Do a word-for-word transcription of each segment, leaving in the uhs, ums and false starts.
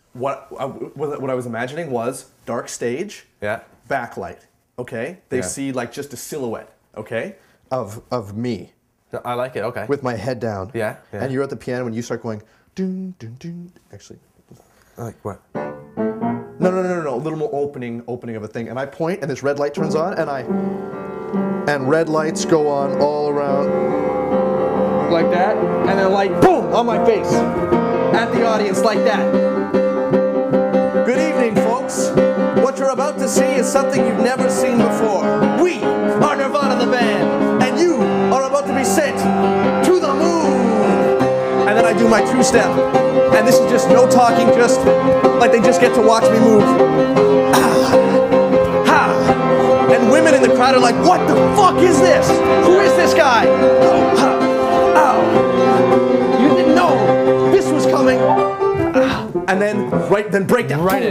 what I, what I was imagining was dark stage, yeah, backlight. Okay, they yeah. see like just a silhouette. Okay, of of me. I like it. Okay. With my head down. Yeah. yeah. And you're at the piano and you start going, doon, doon, doon. Actually. Like what? No, no, no, no, no. A little more opening, opening of a thing. And I point, and this red light turns on, and I, and red lights go on all around, like that, and then light, boom, on my face, at the audience, like that. Good evening, folks. What you're about to see is something you've never seen before. We are Nirvana the band, and you are about to be sent to the moon. And then I do my two-step, and this is just no talking, just like they just get to watch me move. Ah, ha. And women in the crowd are like, what the fuck is this? Who is this guy? Oh, ha, ow. You didn't know this was coming. Ah. And then, right, then break down. Right in.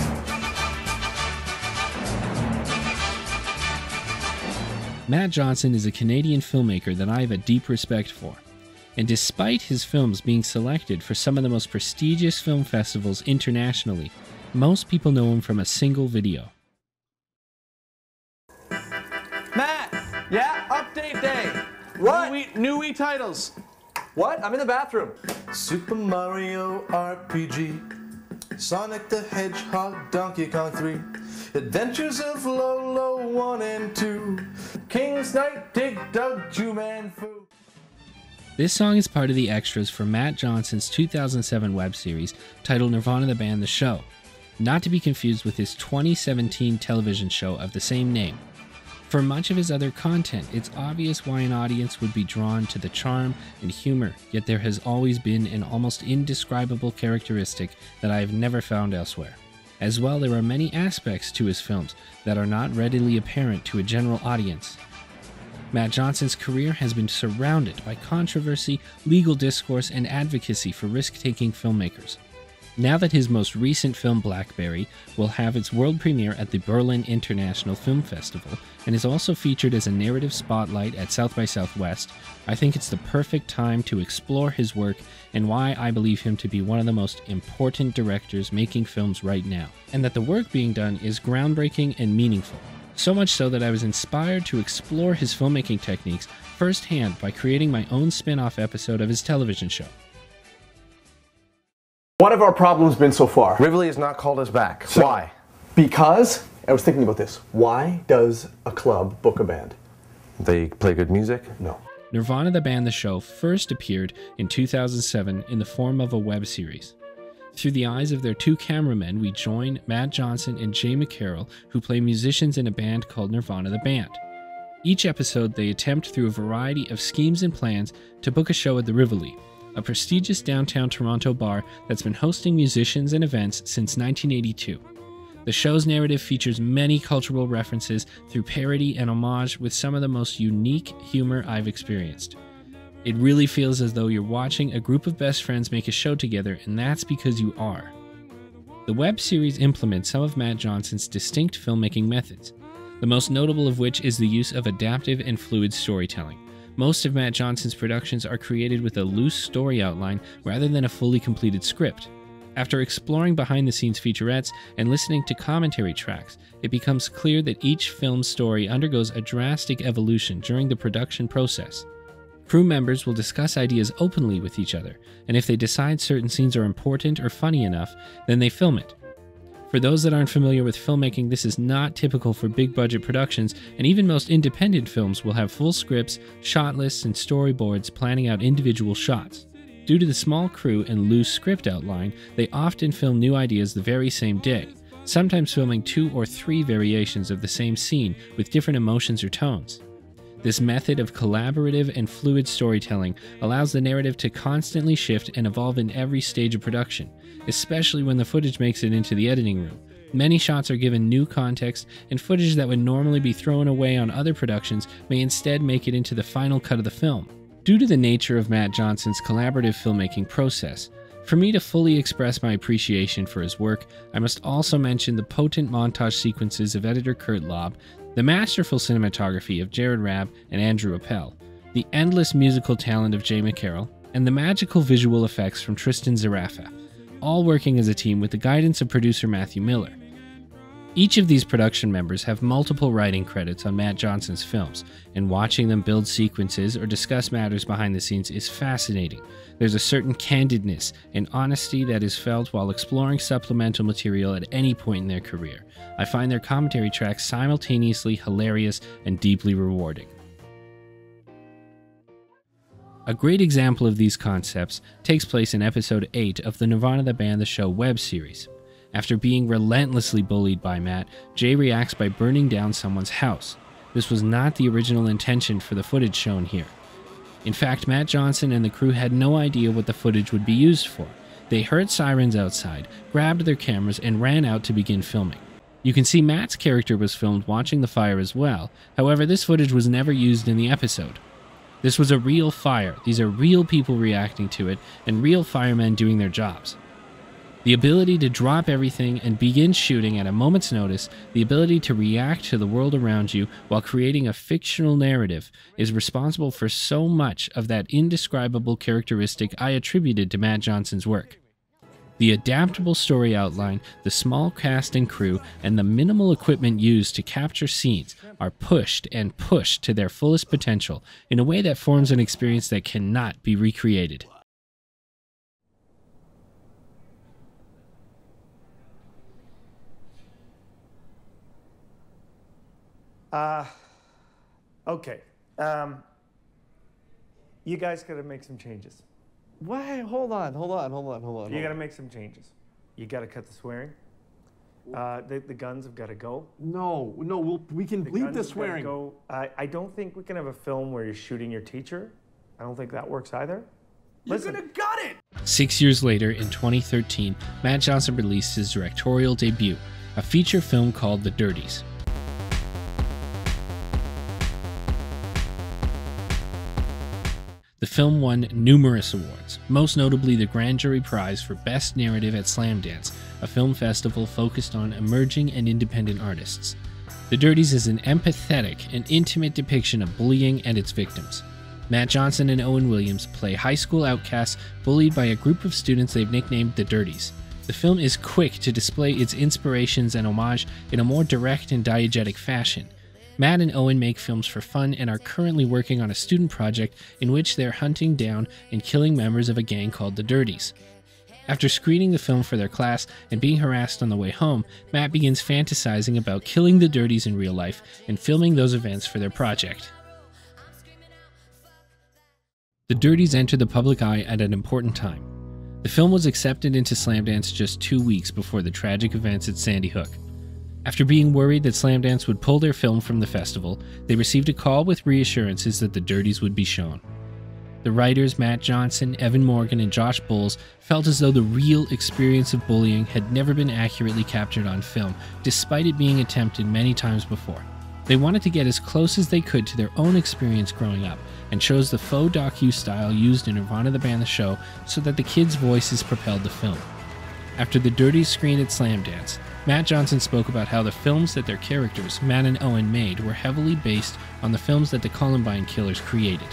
Matt Johnson is a Canadian filmmaker that I have a deep respect for. And despite his films being selected for some of the most prestigious film festivals internationally, most people know him from a single video. Matt! Yeah? Update day! What? New Wii, new Wii titles! What? I'm in the bathroom. Super Mario R P G, Sonic the Hedgehog, Donkey Kong three, Adventures of Lolo one and two, King's Knight, Dig Dug, Juman Fu. This song is part of the extras for Matt Johnson's two thousand seven web series titled Nirvana the Band The Show, not to be confused with his twenty seventeen television show of the same name. For much of his other content, it's obvious why an audience would be drawn to the charm and humor, yet there has always been an almost indescribable characteristic that I have never found elsewhere. As well, there are many aspects to his films that are not readily apparent to a general audience. Matt Johnson's career has been surrounded by controversy, legal discourse, and advocacy for risk-taking filmmakers. Now that his most recent film, Blackberry, will have its world premiere at the Berlin International Film Festival and is also featured as a narrative spotlight at South by Southwest, I think it's the perfect time to explore his work and why I believe him to be one of the most important directors making films right now, and that the work being done is groundbreaking and meaningful. So much so that I was inspired to explore his filmmaking techniques firsthand by creating my own spin-off episode of his television show. What have our problems been so far? Rivoli has not called us back. So, why? Because, I was thinking about this, why does a club book a band? They play good music? No. Nirvana the Band The Show first appeared in two thousand seven in the form of a web series. Through the eyes of their two cameramen, we join Matt Johnson and Jay McCarroll, who play musicians in a band called Nirvana the Band. Each episode, they attempt through a variety of schemes and plans to book a show at the Rivoli, a prestigious downtown Toronto bar that's been hosting musicians and events since nineteen eighty-two. The show's narrative features many cultural references through parody and homage with some of the most unique humor I've experienced. It really feels as though you're watching a group of best friends make a show together, and that's because you are. The web series implements some of Matt Johnson's distinct filmmaking methods, the most notable of which is the use of adaptive and fluid storytelling. Most of Matt Johnson's productions are created with a loose story outline rather than a fully completed script. After exploring behind-the-scenes featurettes and listening to commentary tracks, it becomes clear that each film's story undergoes a drastic evolution during the production process. Crew members will discuss ideas openly with each other, and if they decide certain scenes are important or funny enough, then they film it. For those that aren't familiar with filmmaking, this is not typical for big-budget productions, and even most independent films will have full scripts, shot lists, and storyboards planning out individual shots. Due to the small crew and loose script outline, they often film new ideas the very same day, sometimes filming two or three variations of the same scene with different emotions or tones. This method of collaborative and fluid storytelling allows the narrative to constantly shift and evolve in every stage of production, especially when the footage makes it into the editing room. Many shots are given new context, and footage that would normally be thrown away on other productions may instead make it into the final cut of the film. Due to the nature of Matt Johnson's collaborative filmmaking process, for me to fully express my appreciation for his work, I must also mention the potent montage sequences of editor Kurt Laub, the masterful cinematography of Jared Rabb and Andrew Appel, the endless musical talent of Jay McCarroll, and the magical visual effects from Tristan Zarafa. all working as a team with the guidance of producer Matthew Miller. Each of these production members have multiple writing credits on Matt Johnson's films, and watching them build sequences or discuss matters behind the scenes is fascinating. There's a certain candidness and honesty that is felt while exploring supplemental material at any point in their career. I find their commentary tracks simultaneously hilarious and deeply rewarding. A great example of these concepts takes place in episode eight of the Nirvana the Band the Show web series. After being relentlessly bullied by Matt, Jay reacts by burning down someone's house. This was not the original intention for the footage shown here. In fact, Matt Johnson and the crew had no idea what the footage would be used for. They heard sirens outside, grabbed their cameras, and ran out to begin filming. You can see Matt's character was filmed watching the fire as well. However, this footage was never used in the episode. This was a real fire. These are real people reacting to it, and real firemen doing their jobs. The ability to drop everything and begin shooting at a moment's notice, the ability to react to the world around you while creating a fictional narrative, is responsible for so much of that indescribable characteristic I attributed to Matt Johnson's work. The adaptable story outline, the small cast and crew, and the minimal equipment used to capture scenes are pushed and pushed to their fullest potential in a way that forms an experience that cannot be recreated. Uh, okay. Um, you guys got to make some changes. Why? Hold on, hold on, hold on, hold on. You got to make some changes. You got to cut the swearing. Uh, the, the guns have got to go. No, no, we'll, we can The bleep guns the have gotta swearing. Go. I, I don't think we can have a film where you're shooting your teacher. I don't think that works either. You're Listen. gonna gut it! Six years later, in twenty thirteen, Matt Johnson released his directorial debut, a feature film called The Dirties. The film won numerous awards, most notably the Grand Jury Prize for Best Narrative at Slamdance, a film festival focused on emerging and independent artists. The Dirties is an empathetic and intimate depiction of bullying and its victims. Matt Johnson and Owen Williams play high school outcasts bullied by a group of students they've nicknamed the Dirties. The film is quick to display its inspirations and homage in a more direct and diegetic fashion. Matt and Owen make films for fun and are currently working on a student project in which they're hunting down and killing members of a gang called the Dirties. After screening the film for their class and being harassed on the way home, Matt begins fantasizing about killing the Dirties in real life and filming those events for their project. The Dirties enter the public eye at an important time. The film was accepted into Slamdance just two weeks before the tragic events at Sandy Hook. After being worried that Slamdance would pull their film from the festival, they received a call with reassurances that the Dirties would be shown. The writers Matt Johnson, Evan Morgan, and Josh Bowles felt as though the real experience of bullying had never been accurately captured on film, despite it being attempted many times before. They wanted to get as close as they could to their own experience growing up, and chose the faux docu style used in Nirvana the Band the Show so that the kids' voices propelled the film. After the Dirties screened at Slamdance, Matt Johnson spoke about how the films that their characters, Matt and Owen, made were heavily based on the films that the Columbine killers created.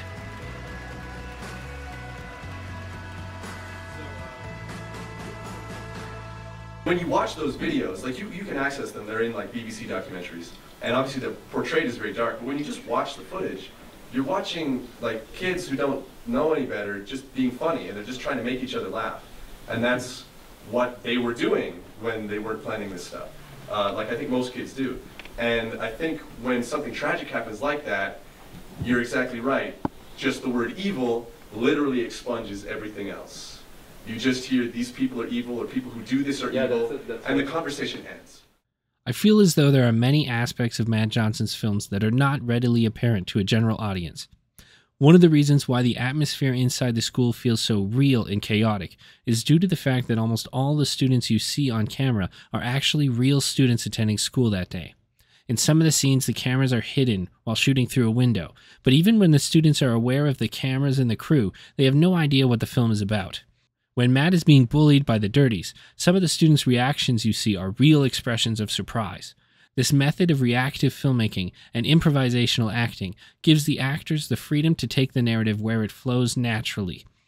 When you watch those videos, like you, you can access them, they're in like B B C documentaries, and obviously the portrait is very dark, but when you just watch the footage, you're watching like kids who don't know any better just being funny, and they're just trying to make each other laugh. And that's what they were doing when they weren't planning this stuff, uh, like I think most kids do. And I think when something tragic happens like that, you're exactly right. Just the word evil literally expunges everything else. You just hear these people are evil, or people who do this are Yeah, evil, that's it, that's and it. the conversation ends. I feel as though there are many aspects of Matt Johnson's films that are not readily apparent to a general audience. One of the reasons why the atmosphere inside the school feels so real and chaotic is due to the fact that almost all the students you see on camera are actually real students attending school that day. In some of the scenes, the cameras are hidden while shooting through a window, but even when the students are aware of the cameras and the crew, they have no idea what the film is about. When Matt is being bullied by the Dirties, some of the students' reactions you see are real expressions of surprise. This method of reactive filmmaking and improvisational acting gives the actors the freedom to take the narrative where it flows naturally.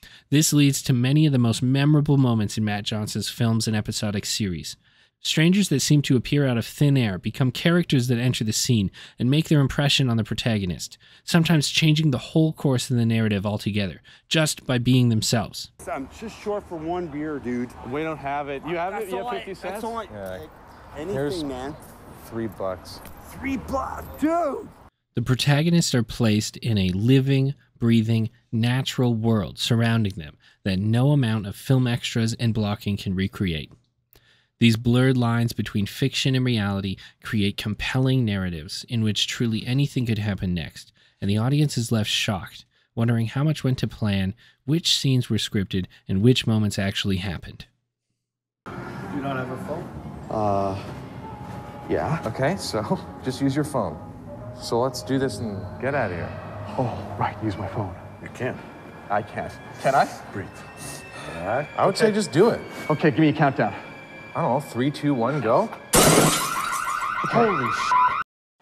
This leads to many of the most memorable moments in Matt Johnson's films and episodic series. Strangers that seem to appear out of thin air become characters that enter the scene and make their impression on the protagonist, sometimes changing the whole course of the narrative altogether, just by being themselves. I'm just short for one beer, dude. We don't have it. You have That's it? You all have I- fifty cents? That's all I, Yeah. anything, Here's man. Three bucks. Three bucks, dude! The protagonists are placed in a living, breathing, natural world surrounding them that no amount of film extras and blocking can recreate. These blurred lines between fiction and reality create compelling narratives in which truly anything could happen next, and the audience is left shocked, wondering how much went to plan, which scenes were scripted, and which moments actually happened. You don't have a phone? Uh, yeah. Okay, so just use your phone. So let's do this and get out of here. Oh, right, use my phone. You can't. I can't. Can I? Breathe. I would say just do it. Okay, give me a countdown. I don't know, three, two, one, go. Holy sh**.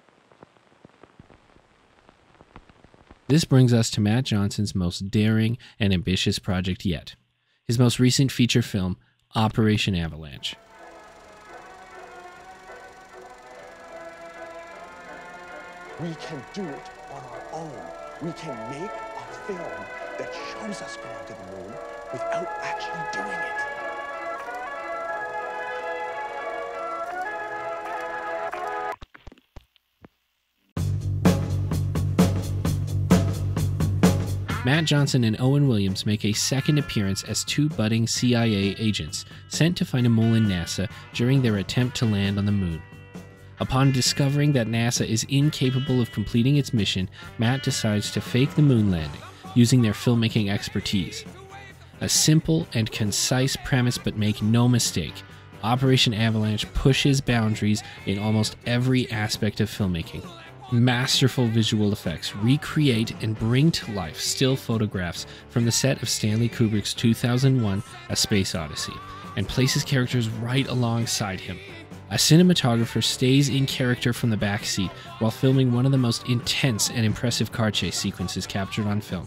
This brings us to Matt Johnson's most daring and ambitious project yet, his most recent feature film, Operation Avalanche. We can do it on our own. We can make a film that shows us going to the moon without actually doing it. Matt Johnson and Owen Williams make a second appearance as two budding C I A agents sent to find a mole in NASA during their attempt to land on the moon. Upon discovering that NASA is incapable of completing its mission, Matt decides to fake the moon landing, using their filmmaking expertise. A simple and concise premise, but make no mistake, Operation Avalanche pushes boundaries in almost every aspect of filmmaking. Masterful visual effects recreate and bring to life still photographs from the set of Stanley Kubrick's two thousand one A Space Odyssey, and places characters right alongside him. A cinematographer stays in character from the back seat while filming one of the most intense and impressive car chase sequences captured on film.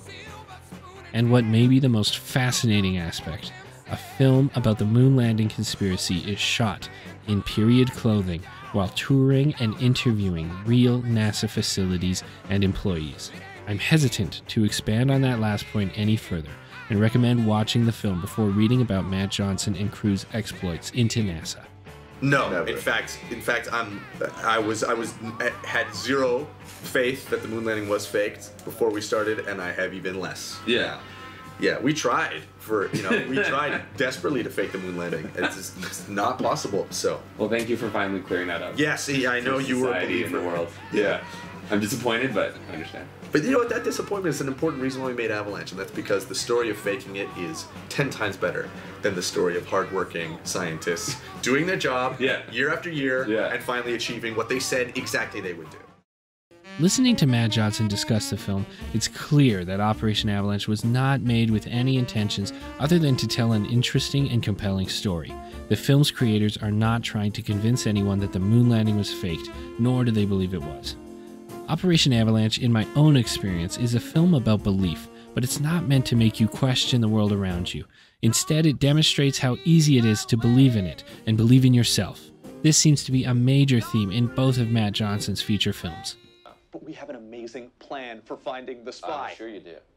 And what may be the most fascinating aspect, a film about the moon landing conspiracy is shot in period clothing while touring and interviewing real NASA facilities and employees. I'm hesitant to expand on that last point any further and recommend watching the film before reading about Matt Johnson and crew's exploits into NASA. No, Never. in fact, in fact, I'm, I was, I was, I had zero faith that the moon landing was faked before we started, and I have even less. Yeah. Yeah, we tried for, you know, we tried desperately to fake the moon landing. It's just it's not possible. So. Well, thank you for finally clearing that up. Yeah, see, I know For you were a society believer. in the world. Yeah. Yeah. I'm disappointed, but I understand. But you know what? That disappointment is an important reason why we made Avalanche, and that's because the story of faking it is ten times better than the story of hardworking scientists doing their job Yeah. year after year Yeah. and finally achieving what they said exactly they would do. Listening to Matt Johnson discuss the film, it's clear that Operation Avalanche was not made with any intentions other than to tell an interesting and compelling story. The film's creators are not trying to convince anyone that the moon landing was faked, nor do they believe it was. Operation Avalanche, in my own experience, is a film about belief, but it's not meant to make you question the world around you. Instead, it demonstrates how easy it is to believe in it and believe in yourself. This seems to be a major theme in both of Matt Johnson's feature films. But we have an amazing plan for finding the spy. I'm sure you do.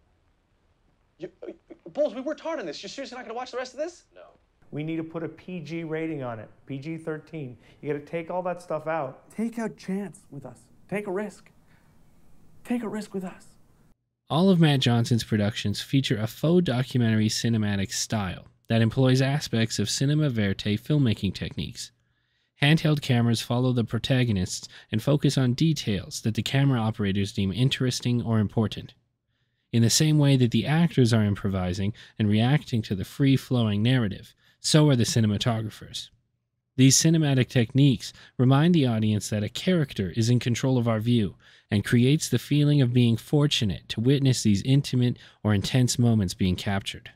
You, uh, Bulls, we worked hard on this. You seriously not going to watch the rest of this? No. We need to put a P G rating on it, P G thirteen. You got to take all that stuff out. Take a chance with us. Take a risk. Take a risk with us. All of Matt Johnson's productions feature a faux documentary cinematic style that employs aspects of cinema verite filmmaking techniques. Handheld cameras follow the protagonists and focus on details that the camera operators deem interesting or important. In the same way that the actors are improvising and reacting to the free-flowing narrative, so are the cinematographers. These cinematic techniques remind the audience that a character is in control of our view and creates the feeling of being fortunate to witness these intimate or intense moments being captured.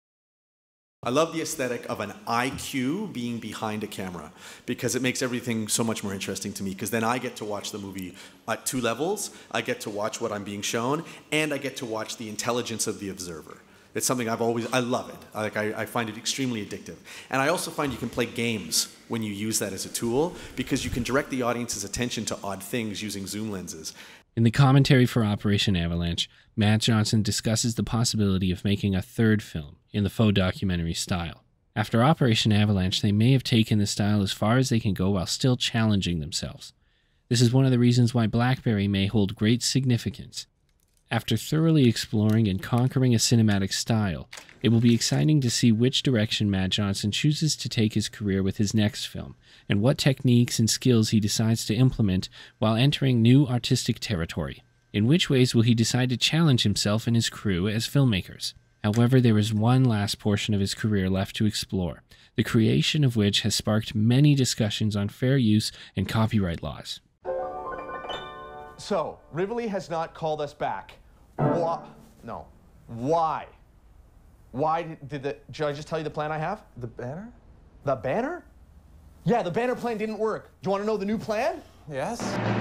I love the aesthetic of an I Q being behind a camera because it makes everything so much more interesting to me, because then I get to watch the movie at two levels. I get to watch what I'm being shown, and I get to watch the intelligence of the observer. It's something I've always, I love it. Like I, I find it extremely addictive. And I also find you can play games when you use that as a tool because you can direct the audience's attention to odd things using zoom lenses. In the commentary for Operation Avalanche, Matt Johnson discusses the possibility of making a third film in the faux documentary style. After Operation Avalanche, they may have taken the style as far as they can go while still challenging themselves. This is one of the reasons why Blackberry may hold great significance. After thoroughly exploring and conquering a cinematic style, it will be exciting to see which direction Matt Johnson chooses to take his career with his next film, and what techniques and skills he decides to implement while entering new artistic territory. In which ways will he decide to challenge himself and his crew as filmmakers? However, there is one last portion of his career left to explore, the creation of which has sparked many discussions on fair use and copyright laws. So, Rivoli has not called us back. Why? No. Why? Why did, did the... Should I just tell you the plan I have? The banner? The banner? Yeah, the banner plan didn't work. Do you want to know the new plan? Yes.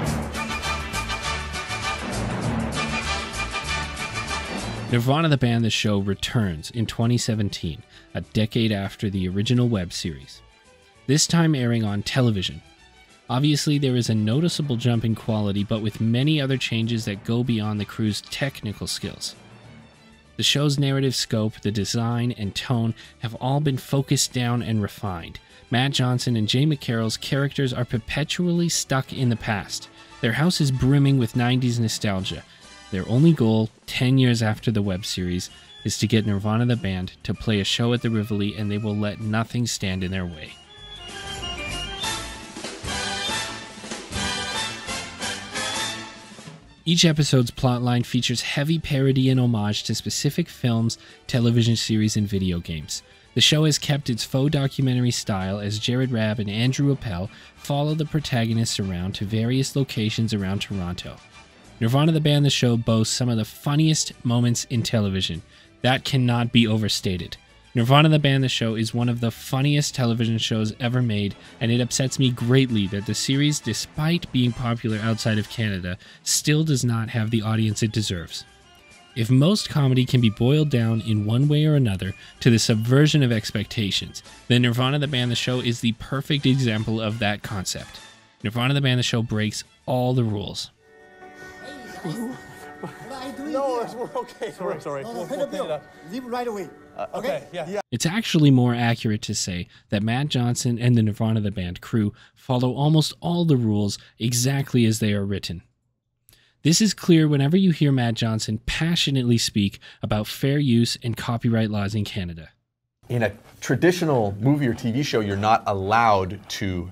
Nirvana the Band, the show, returns in twenty seventeen, a decade after the original web series. This time airing on television. Obviously, there is a noticeable jump in quality, but with many other changes that go beyond the crew's technical skills. The show's narrative scope, the design, and tone have all been focused down and refined. Matt Johnson and Jay McCarroll's characters are perpetually stuck in the past. Their house is brimming with nineties nostalgia. Their only goal, ten years after the web series, is to get Nirvana the Band to play a show at the Rivoli, and they will let nothing stand in their way. Each episode's plotline features heavy parody and homage to specific films, television series, and video games. The show has kept its faux documentary style as Jared Rabb and Andrew Appel follow the protagonists around to various locations around Toronto. Nirvana the Band, the show, boasts some of the funniest moments in television. That cannot be overstated. Nirvana the Band, the show, is one of the funniest television shows ever made, and it upsets me greatly that the series, despite being popular outside of Canada, still does not have the audience it deserves. If most comedy can be boiled down in one way or another to the subversion of expectations, then Nirvana the Band, the show is the perfect example of that concept. Nirvana the Band, the show breaks all the rules. No, we're okay. Sorry, sorry. No, We'll, pay we'll the clean it bill. up. Leave it right away. Uh, okay, okay? yeah. yeah. It's actually more accurate to say that Matt Johnson and the Nirvana the Band crew follow almost all the rules exactly as they are written. This is clear whenever you hear Matt Johnson passionately speak about fair use and copyright laws in Canada. In a traditional movie or T V show, you're not allowed to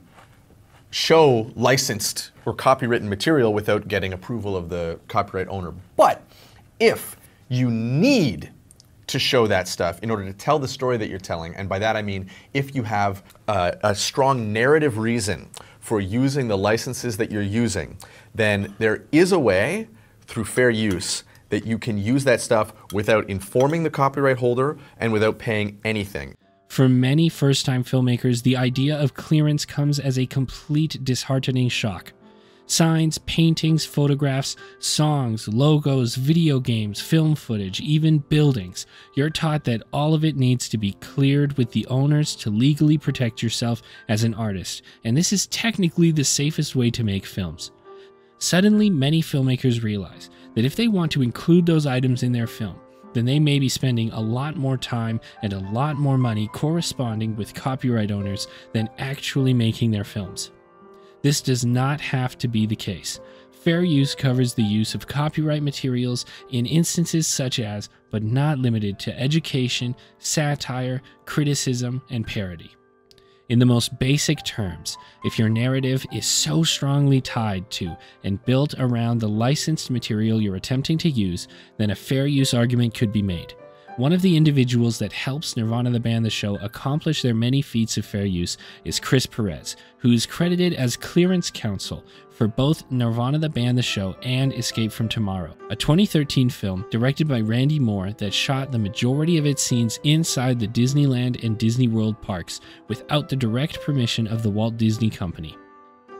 show licensed or copywritten material without getting approval of the copyright owner. But if you need to show that stuff in order to tell the story that you're telling, and by that I mean if you have uh, a strong narrative reason for using the licenses that you're using, then there is a way through fair use that you can use that stuff without informing the copyright holder and without paying anything. For many first-time filmmakers, the idea of clearance comes as a complete disheartening shock. Signs, paintings, photographs, songs, logos, video games, film footage, even buildings. You're taught that all of it needs to be cleared with the owners to legally protect yourself as an artist, and this is technically the safest way to make films. Suddenly, many filmmakers realize that if they want to include those items in their film, then they may be spending a lot more time and a lot more money corresponding with copyright owners than actually making their films. This does not have to be the case. Fair use covers the use of copyright materials in instances such as, but not limited to, education, satire, criticism, and parody. In the most basic terms, if your narrative is so strongly tied to and built around the licensed material you're attempting to use, then a fair use argument could be made. One of the individuals that helps Nirvana the Band, the show, accomplish their many feats of fair use is Chris Perez, who is credited as clearance counsel for both Nirvana the Band, the show and Escape from Tomorrow, a twenty thirteen film directed by Randy Moore that shot the majority of its scenes inside the Disneyland and Disney World parks without the direct permission of the Walt Disney Company.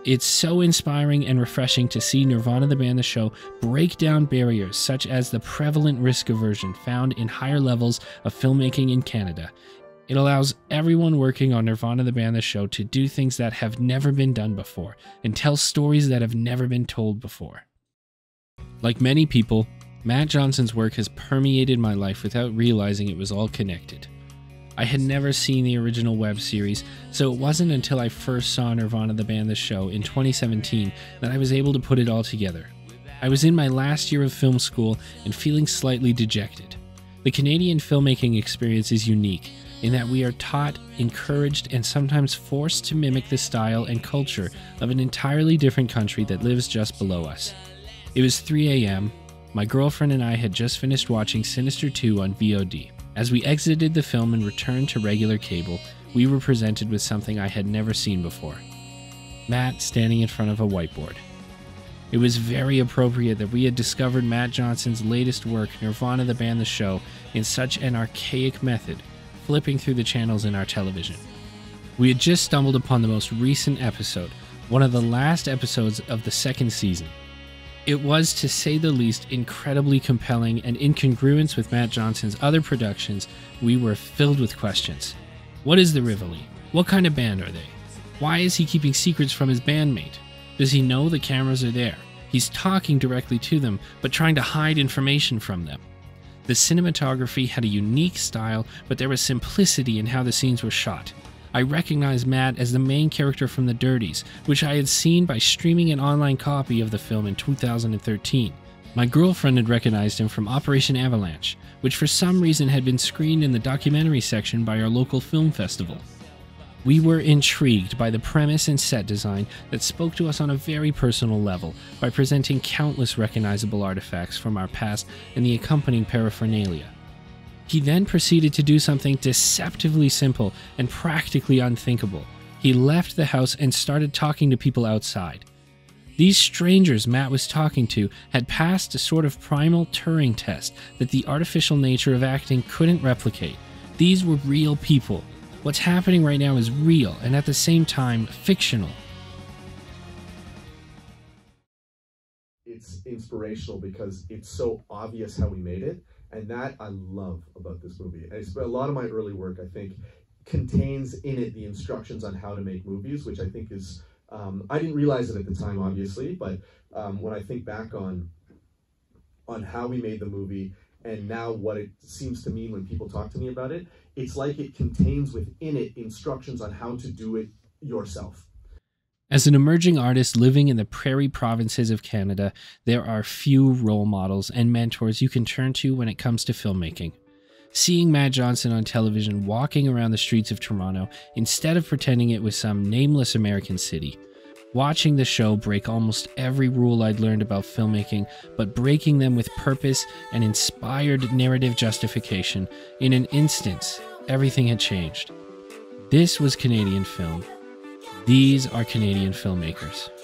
It's so inspiring and refreshing to see Nirvana the Band the Show break down barriers such as the prevalent risk aversion found in higher levels of filmmaking in Canada. It allows everyone working on Nirvana the Band the Show to do things that have never been done before and tell stories that have never been told before. Like many people, Matt Johnson's work has permeated my life without realizing it was all connected. I had never seen the original web series, so it wasn't until I first saw Nirvana the Band the Show in twenty seventeen that I was able to put it all together. I was in my last year of film school and feeling slightly dejected. The Canadian filmmaking experience is unique in that we are taught, encouraged, and sometimes forced to mimic the style and culture of an entirely different country that lives just below us. It was three a m My girlfriend and I had just finished watching Sinister two on V O D. As we exited the film and returned to regular cable, we were presented with something I had never seen before. Matt standing in front of a whiteboard. It was very appropriate that we had discovered Matt Johnson's latest work, Nirvana the Band the Show, in such an archaic method, flipping through the channels in our television. We had just stumbled upon the most recent episode, one of the last episodes of the second season. It was, to say the least, incredibly compelling, and in congruence with Matt Johnson's other productions, we were filled with questions. What is the Rivoli? What kind of band are they? Why is he keeping secrets from his bandmate? Does he know the cameras are there? He's talking directly to them, but trying to hide information from them. The cinematography had a unique style, but there was simplicity in how the scenes were shot. I recognized Matt as the main character from The Dirties, which I had seen by streaming an online copy of the film in two thousand thirteen. My girlfriend had recognized him from Operation Avalanche, which for some reason had been screened in the documentary section by our local film festival. We were intrigued by the premise and set design that spoke to us on a very personal level by presenting countless recognizable artifacts from our past and the accompanying paraphernalia. He then proceeded to do something deceptively simple and practically unthinkable. He left the house and started talking to people outside. These strangers Matt was talking to had passed a sort of primal Turing test that the artificial nature of acting couldn't replicate. These were real people. What's happening right now is real and at the same time fictional. It's inspirational because it's so obvious how we made it. And that I love about this movie. And it's, a lot of my early work, I think, contains in it the instructions on how to make movies, which I think is, um, I didn't realize it at the time, obviously, but um, when I think back on, on how we made the movie and now what it seems to mean when people talk to me about it, it's like it contains within it instructions on how to do it yourself. As an emerging artist living in the prairie provinces of Canada, there are few role models and mentors you can turn to when it comes to filmmaking. Seeing Matt Johnson on television walking around the streets of Toronto instead of pretending it was some nameless American city, watching the show break almost every rule I'd learned about filmmaking, but breaking them with purpose and inspired narrative justification, in an instance, everything had changed. This was Canadian film. These are Canadian filmmakers.